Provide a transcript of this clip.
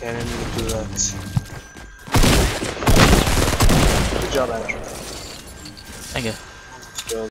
cannon will do that. Good job, Andrew. Thank you.